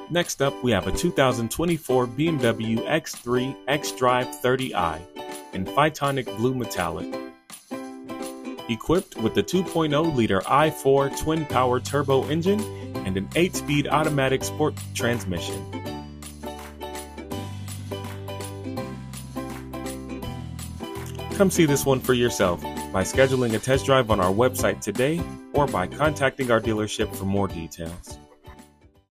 Next up, we have a 2024 BMW X3 xDrive30i in Phytonic Blue Metallic. Equipped with the 2.0-liter i4 twin-power turbo engine and an 8-speed automatic sport transmission. Come see this one for yourself by scheduling a test drive on our website today or by contacting our dealership for more details.